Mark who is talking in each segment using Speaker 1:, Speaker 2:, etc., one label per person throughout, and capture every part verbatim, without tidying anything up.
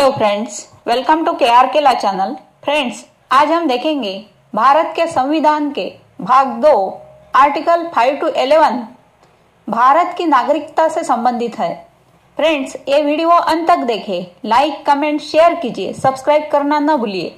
Speaker 1: Hello friends, welcome to K R K law channel. Friends, आज हम देखेंगे भारत के संविधान के भाग दो article five two eleven Bharat की नागरिकता से संबंधित है। फ्रेंड्स, ये वीडियो अंत तक देखें, लाइक कमेंट शेयर कीजिए, सब्सक्राइब करना न भूलिए।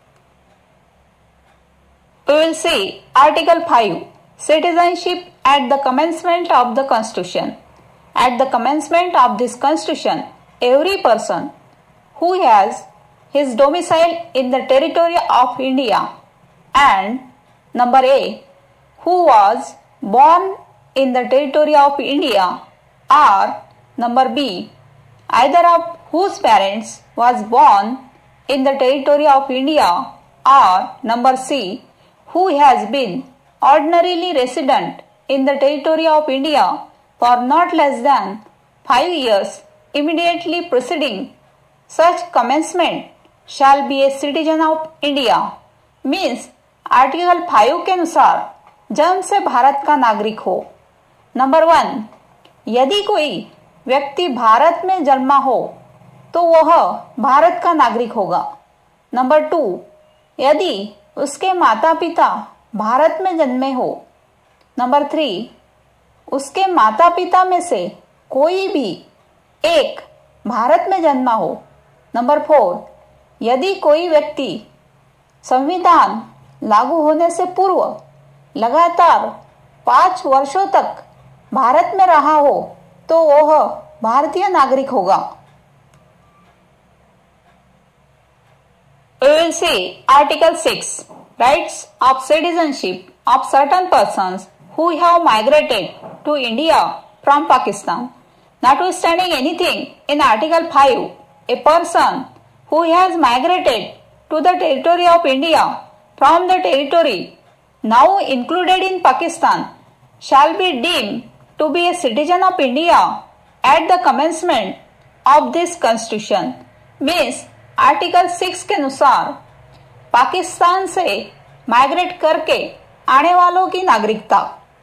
Speaker 1: We will see Article five, Citizenship at the commencement of the Constitution. At the commencement of this Constitution, every person who has his domicile in the territory of India and number A, who was born in the territory of India, or number B, either of whose parents was born in the territory of India, or number C, who has been ordinarily resident in the territory of India for not less than five years immediately preceding such commencement shall be a citizen of India। Means article five के अनुसार जन्म से भारत का नागरिक हो। Number one, यदि कोई व्यक्ति भारत में जन्मा हो तो वह भारत का नागरिक होगा। नंबर टू, यदि उसके माता पिता भारत में जन्मे हो। नंबर थ्री, उसके माता पिता में से कोई भी एक भारत में जन्मा हो। नंबर फोर, यदि कोई व्यक्ति संविधान लागू होने से पूर्व लगातार पांच वर्षों तक भारत में रहा हो तो वह भारतीय नागरिक होगा। We will see Article six, Rights of Citizenship of certain persons who have migrated to India from Pakistan. Notwithstanding anything in Article five, a person who has migrated to the territory of India from the territory now included in Pakistan shall be deemed to be a citizen of India at the commencement of this Constitution। Means article six के अनुसार पाकिस्तान से migrate करके आने वालों की नागरिकता।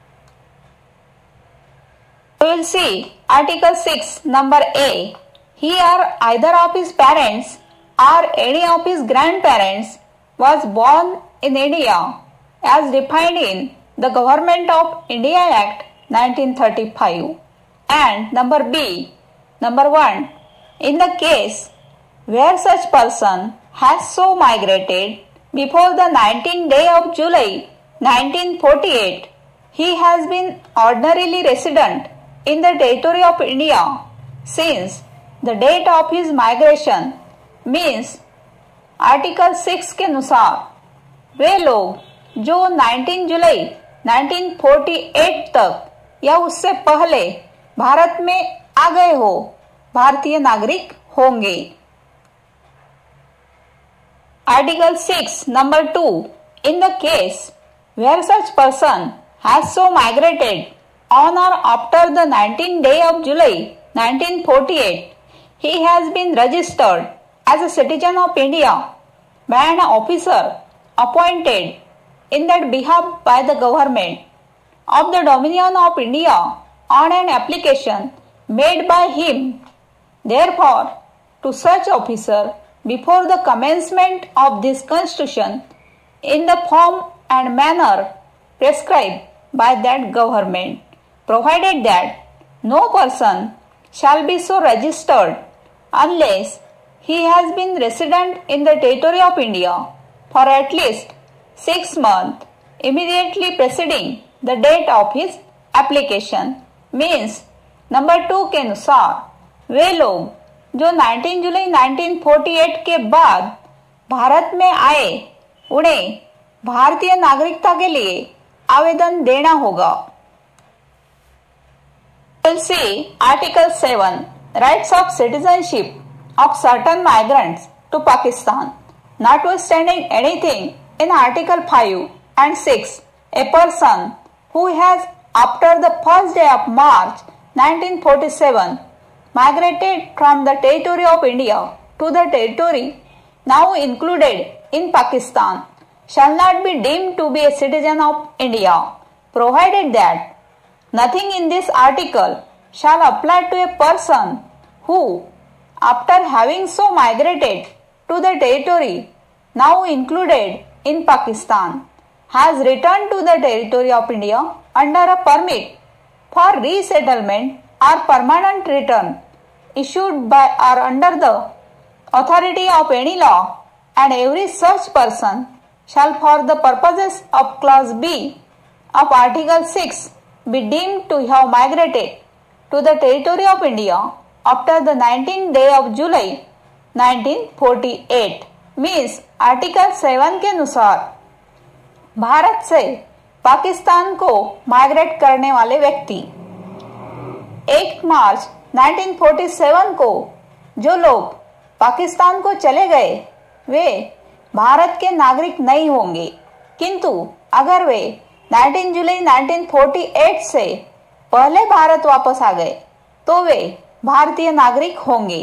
Speaker 1: We will see Article six, number A. Here either of his parents or any of his grandparents was born in India as defined in the Government of India Act nineteen thirty-five. And number B, number one, in the case where such person has so migrated before the nineteenth day of July nineteen forty-eight, he has been ordinarily resident in the territory of India since the date of his migration। Means article six के अनुसार वे लोग जो उन्नीस जुलाई उन्नीस सौ अड़तालीस तक या उससे पहले भारत में आ गए हो भारतीय नागरिक होंगे। Article six, number two, in the case where such person has so migrated on or after the nineteenth day of July nineteen forty-eight, he has been registered as a citizen of India by an officer appointed in that behalf by the government of the Dominion of India on an application made by him, therefore, to such officer before the commencement of this Constitution in the form and manner prescribed by that government, provided that no person shall be so registered unless he has been resident in the territory of India for at least six months immediately preceding the date of his application। Means number two के अनुसार वे लोग जो उन्नीस जुलाई उन्नीस सौ अड़तालीस के बाद भारत में आए उन्हें भारतीय नागरिकता के लिए आवेदन देना होगा। We'll see Article seven, Rights of Citizenship of certain migrants to Pakistan। Notwithstanding anything in Article five and six, a person who has after the first day of March nineteen forty-seven migrated from the territory of India to the territory now included in Pakistan shall not be deemed to be a citizen of India, provided that nothing in this article shall apply to a person who after having so migrated to the territory now included in Pakistan, has returned to the territory of India under a permit for resettlement or permanent return issued by or under the authority of any law, and every such person shall for the purposes of clause B of article six be deemed to have migrated to the territory of India after the nineteenth day of July nineteen forty-eight, means article seven के अनुसार भारत से पाकिस्तान को migrate करने वाले व्यक्ति एक March nineteen forty seven को जो लोग पाकिस्तान को चले गए वे भारत के नागरिक नहीं होंगे, किंतु अगर वे नाइनटीन जुलाई नाइनटीन फोर्टी एट से पहले भारत वापस आ गए तो वे भारतीय नागरिक होंगे।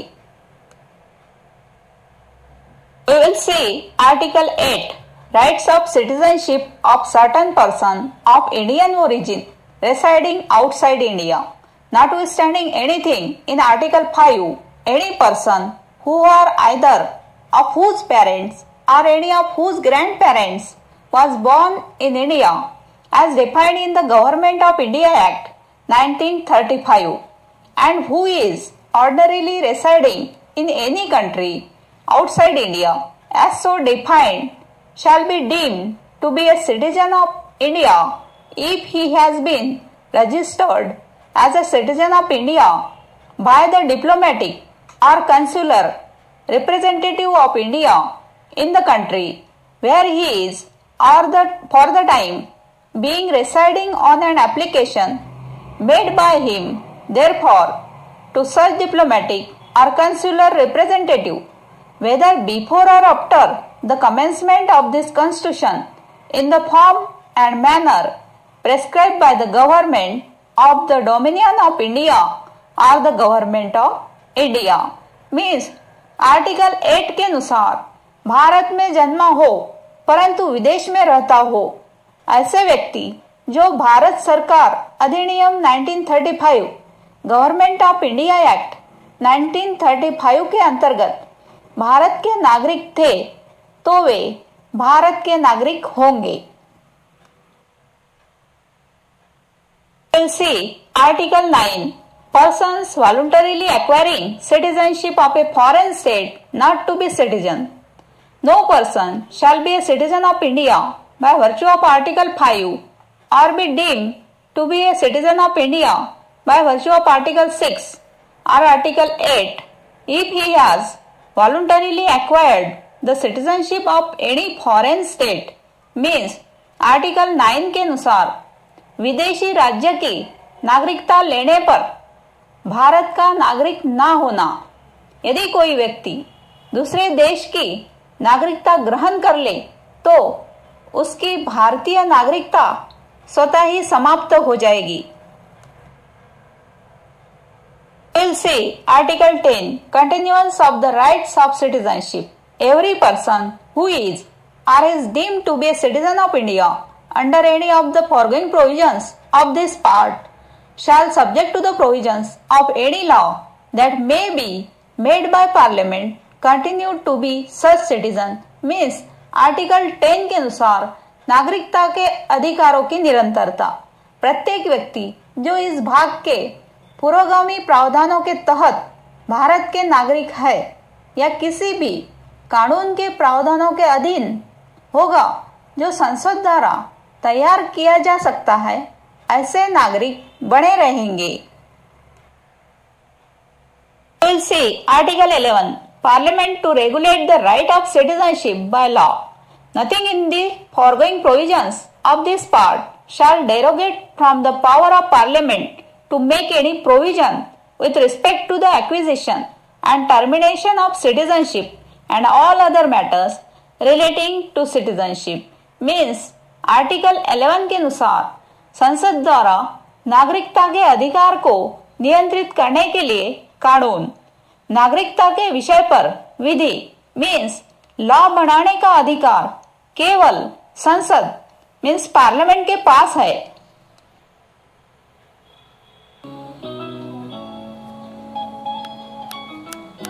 Speaker 1: We will see Article eight, Rights of Citizenship of certain person of Indian origin residing outside India. Notwithstanding anything in Article five, any person who are either of whose parents or any of whose grandparents was born in India as defined in the Government of India Act nineteen thirty-five and who is ordinarily residing in any country outside India as so defined shall be deemed to be a citizen of India if he has been registered as a citizen of India by the diplomatic or consular representative of India in the country where he is or the for the time being residing on an application made by him therefore to such diplomatic or consular representative, whether before or after the commencement of this constitution, in the form and manner prescribed by the government of the Dominion of India or the government of India. Means article eight के अनुसार भारत में जन्मा हो परंतु विदेश में रहता हो ऐसे व्यक्ति जो भारत सरकार अधिनियम nineteen thirty five, government of India act nineteen thirty five के अंतर्गत भारत के नागरिक थे तो वे भारत के नागरिक होंगे। Article nine, persons voluntarily acquiring citizenship of a foreign state not to be citizen. No person shall be a citizen of India by virtue of Article five or be deemed to be a citizen of India by virtue of Article six or Article eight if he has voluntarily acquired the citizenship of any foreign state. Means article nine के अनुसार विदेशी राज्य की नागरिकता लेने पर भारत का नागरिक ना होना। यदि कोई व्यक्ति दूसरे देश की नागरिकता ग्रहण कर ले तो उसकी भारतीय नागरिकता स्वतः ही समाप्त हो जाएगी। We'll see Article ten, continuance of the rights of citizenship. Every person who is or is deemed to be a citizen of India under any of the foregoing provisions of this part shall, subject to the provisions of any law that may be made by Parliament, continue to be such citizen. Means article ten के अनुसार नागरिकता के अधिकारों की निरंतरता। प्रत्येक व्यक्ति जो इस भाग के पूर्वगामी प्रावधानों के तहत भारत के नागरिक है या किसी भी कानून के प्रावधानों के अधीन होगा जो संसद द्वारा तैयार किया जा सकता है, ऐसे नागरिक बने रहेंगे। We'll see Article eleven, Parliament to regulate the right of citizenship by law. Nothing in the foregoing provisions of this part shall derogate from the power of Parliament to make any provision with respect to the acquisition and termination of citizenship and all other matters relating to citizenship. Means article eleven के अनुसार संसद द्वारा नागरिकता के अधिकार को नियंत्रित करने के लिए कानून, नागरिकता के विषय पर विधि मीन्स लॉ बनाने का अधिकार केवल संसद मीन्स पार्लियामेंट के पास है।